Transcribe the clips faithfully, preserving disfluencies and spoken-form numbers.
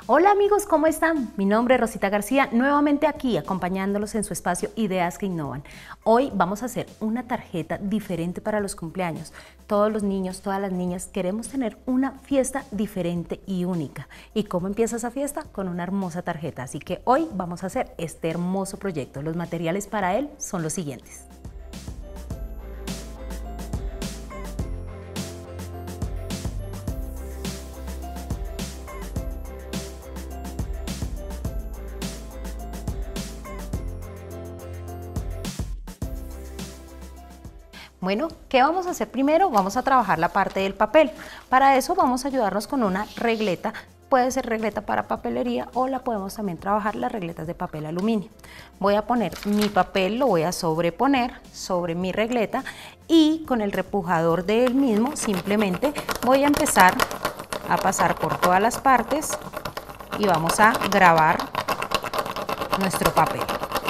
Hola amigos, ¿cómo están? Mi nombre es Rosita García, nuevamente aquí acompañándolos en su espacio Ideas que Innovan. Hoy vamos a hacer una tarjeta diferente para los cumpleaños. Todos los niños, todas las niñas queremos tener una fiesta diferente y única. ¿Y cómo empieza esa fiesta? Con una hermosa tarjeta. Así que hoy vamos a hacer este hermoso proyecto. Los materiales para él son los siguientes. Bueno, ¿qué vamos a hacer primero? Vamos a trabajar la parte del papel. Para eso vamos a ayudarnos con una regleta. Puede ser regleta para papelería o la podemos también trabajar las regletas de papel aluminio. Voy a poner mi papel, lo voy a sobreponer sobre mi regleta y con el repujador del mismo simplemente voy a empezar a pasar por todas las partes y vamos a grabar nuestro papel.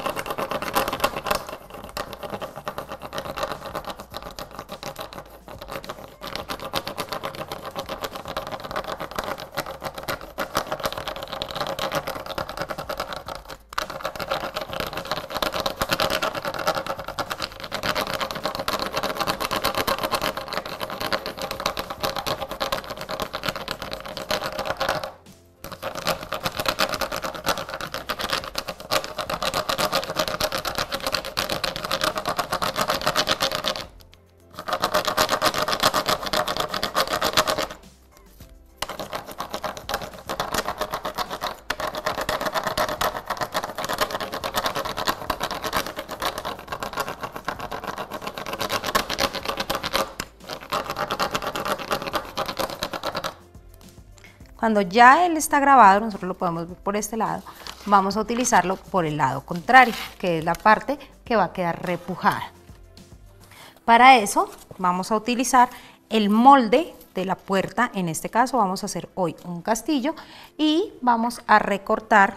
Cuando ya él está grabado, nosotros lo podemos ver por este lado, vamos a utilizarlo por el lado contrario, que es la parte que va a quedar repujada. Para eso vamos a utilizar el molde de la puerta, en este caso vamos a hacer hoy un castillo y vamos a recortar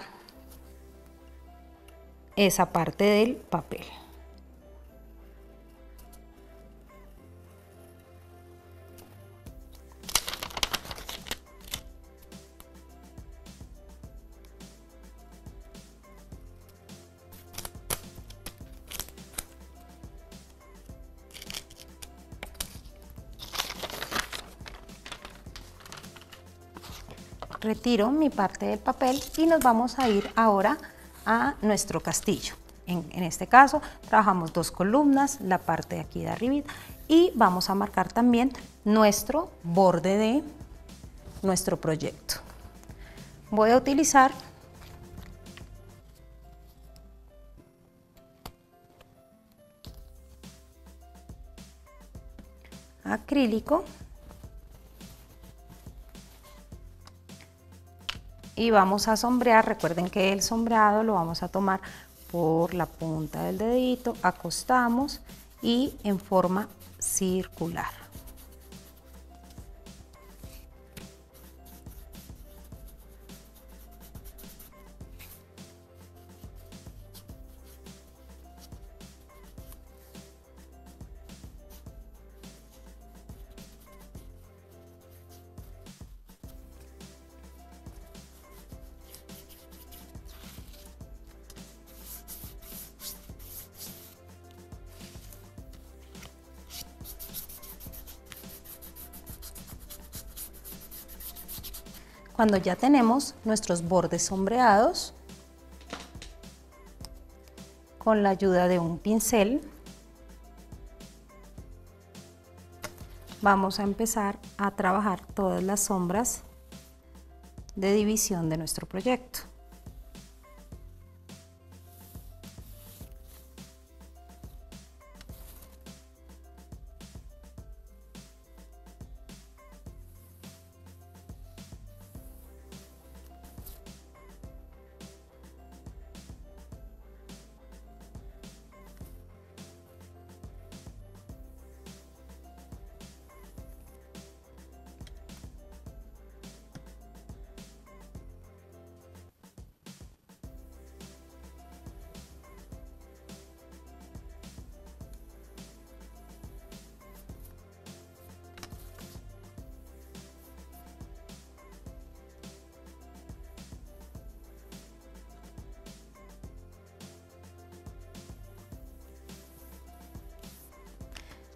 esa parte del papel. Retiro mi parte del papel y nos vamos a ir ahora a nuestro castillo. En, en este caso trabajamos dos columnas, la parte de aquí de arriba y vamos a marcar también nuestro borde de nuestro proyecto. Voy a utilizar acrílico y vamos a sombrear. Recuerden que el sombreado lo vamos a tomar por la punta del dedito, acostamos y en forma circular. Cuando ya tenemos nuestros bordes sombreados, con la ayuda de un pincel, vamos a empezar a trabajar todas las sombras de división de nuestro proyecto.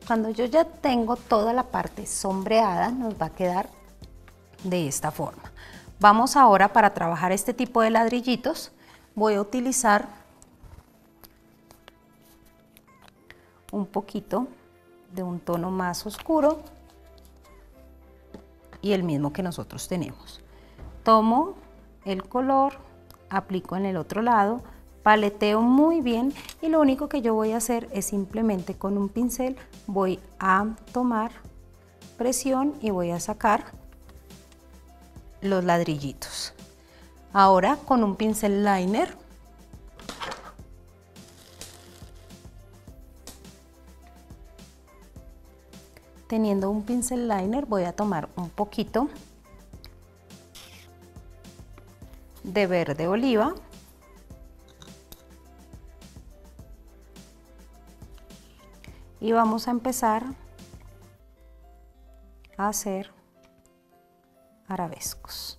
Cuando yo ya tengo toda la parte sombreada, nos va a quedar de esta forma. Vamos ahora, para trabajar este tipo de ladrillitos, voy a utilizar un poquito de un tono más oscuro y el mismo que nosotros tenemos. Tomo el color, aplico en el otro lado, paleteo muy bien y lo único que yo voy a hacer es simplemente con un pincel voy a tomar presión y voy a sacar los ladrillitos. Ahora con un pincel liner teniendo un pincel liner voy a tomar un poquito de verde oliva y vamos a empezar a hacer arabescos.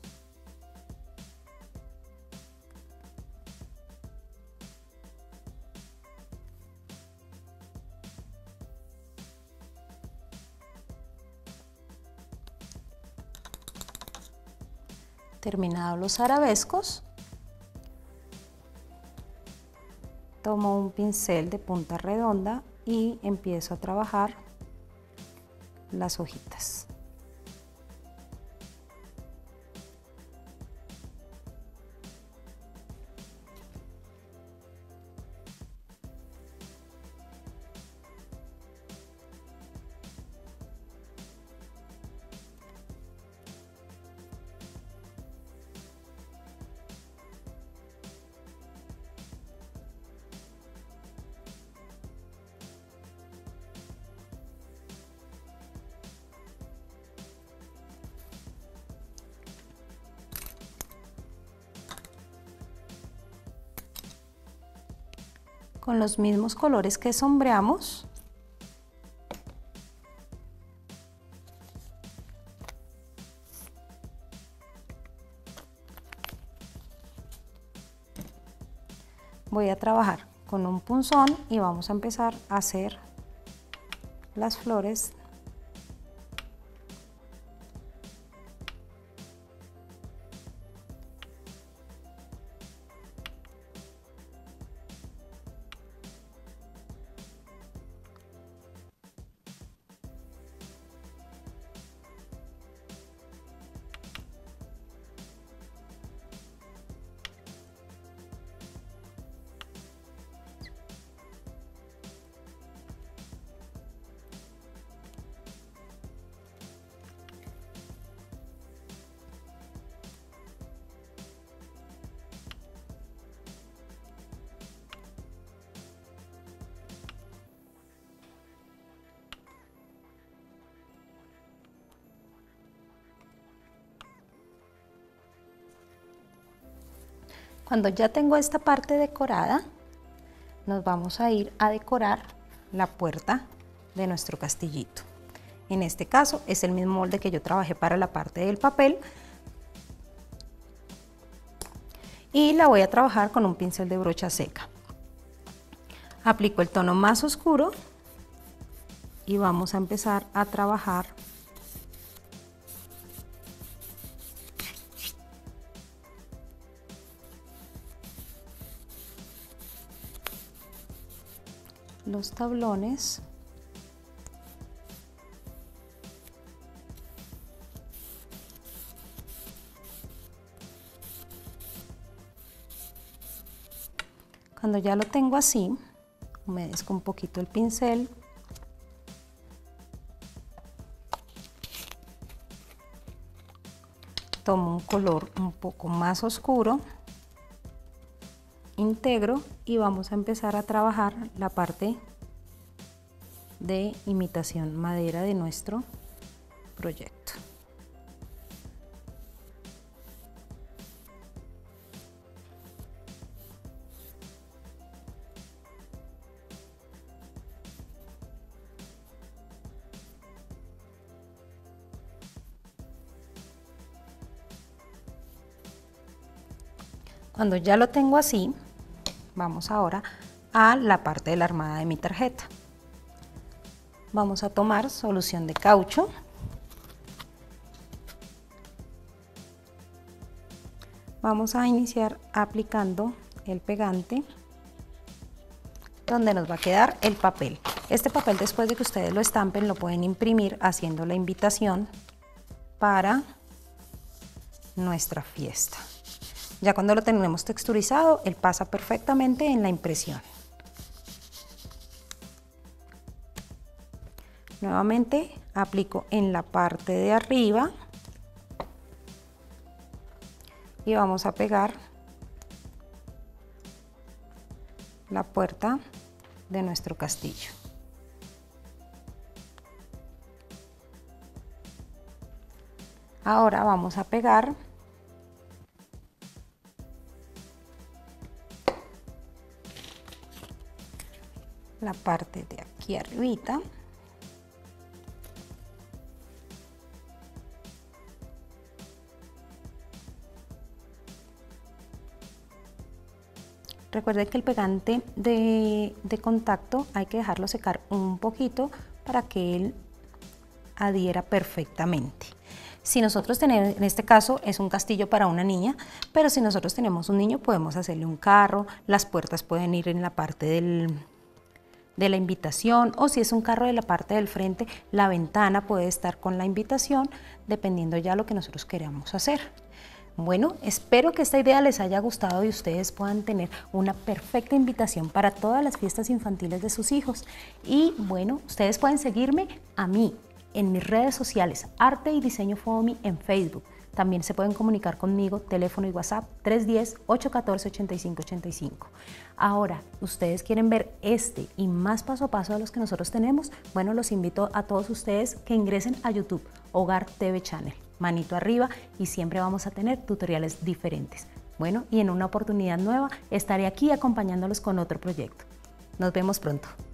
Terminados los arabescos, tomo un pincel de punta redonda y empiezo a trabajar las hojitas. Con los mismos colores que sombreamos, voy a trabajar con un punzón y vamos a empezar a hacer las flores . Cuando ya tengo esta parte decorada, nos vamos a ir a decorar la puerta de nuestro castillito. En este caso es el mismo molde que yo trabajé para la parte del papel y la voy a trabajar con un pincel de brocha seca. Aplico el tono más oscuro y vamos a empezar a trabajar los tablones . Cuando ya lo tengo así, humedezco un poquito el pincel . Tomo un color un poco más oscuro, integro y vamos a empezar a trabajar la parte de imitación madera de nuestro proyecto. Cuando ya lo tengo así, vamos ahora a la parte de la armada de mi tarjeta. vamos a tomar solución de caucho. Vamos a iniciar aplicando el pegante donde nos va a quedar el papel. Este papel, después de que ustedes lo estampen, lo pueden imprimir haciendo la invitación para nuestra fiesta. Ya cuando lo tenemos texturizado, él pasa perfectamente en la impresión. Nuevamente aplico en la parte de arriba y vamos a pegar la puerta de nuestro castillo. Ahora vamos a pegar la parte de aquí arribita. Recuerden que el pegante de, de contacto hay que dejarlo secar un poquito para que él adhiera perfectamente. Si nosotros tenemos, en este caso es un castillo para una niña, pero si nosotros tenemos un niño podemos hacerle un carro, las puertas pueden ir en la parte del, de la invitación, o si es un carro de la parte del frente, la ventana puede estar con la invitación, dependiendo ya lo que nosotros queramos hacer. Bueno, espero que esta idea les haya gustado y ustedes puedan tener una perfecta invitación para todas las fiestas infantiles de sus hijos. Y bueno, ustedes pueden seguirme a mí en mis redes sociales, Arte y Diseño Foamy en Facebook. También se pueden comunicar conmigo, teléfono y WhatsApp tres uno cero, ocho uno cuatro, ocho cinco ocho cinco. Ahora, ¿ustedes quieren ver este y más paso a paso de los que nosotros tenemos? Bueno, los invito a todos ustedes que ingresen a YouTube, Hogar T V Channel. Manito arriba y siempre vamos a tener tutoriales diferentes. Bueno, y en una oportunidad nueva estaré aquí acompañándolos con otro proyecto. Nos vemos pronto.